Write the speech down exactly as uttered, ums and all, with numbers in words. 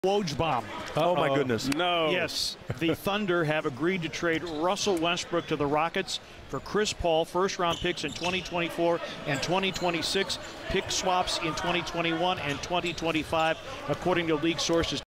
Woj bomb. Oh, my goodness. No. Yes, the Thunder have agreed to trade Russell Westbrook to the Rockets for Chris Paul, first-round picks in twenty twenty-four and twenty twenty-six, pick swaps in twenty twenty-one and twenty twenty-five, according to league sources.